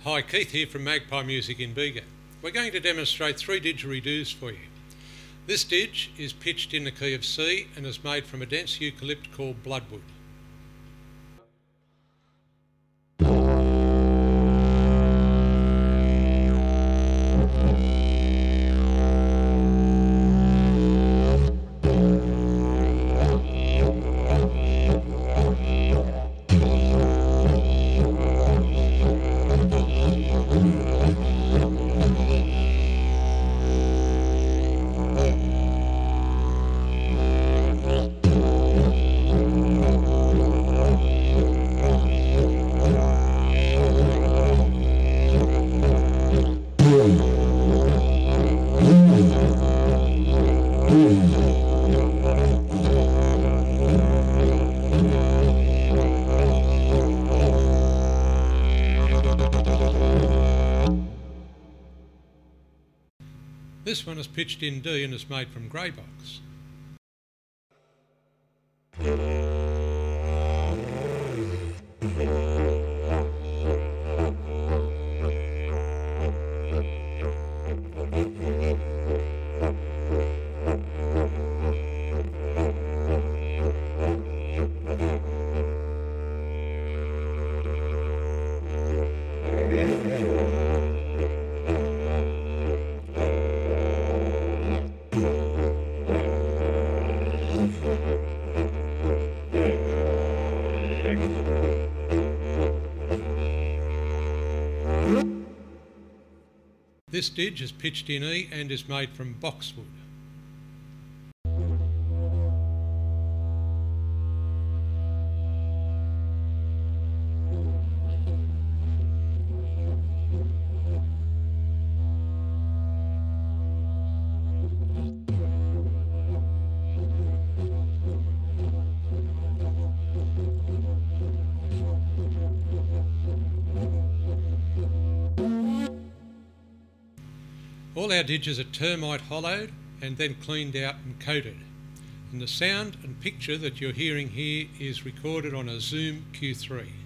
Hi, Keith here from Magpie Music in Bega. We're going to demonstrate 3 didgeridoos for you. This didge is pitched in the key of C and is made from a dense eucalypt called bloodwood. This one is pitched in D and is made from grey box. This didge is pitched in E and is made from boxwood. All our didges are termite hollowed and then cleaned out and coated. And the sound and picture that you're hearing here is recorded on a Zoom Q3.